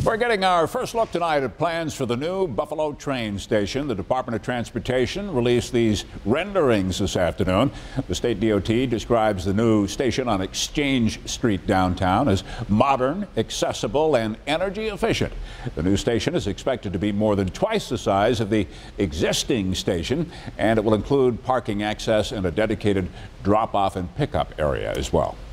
We're getting our first look tonight at plans for the new Buffalo train station. The Department of Transportation released these renderings this afternoon. The state DOT describes the new station on Exchange Street downtown as modern, accessible, and energy efficient. The new station is expected to be more than twice the size of the existing station, and it will include parking access and a dedicated drop-off and pickup area as well.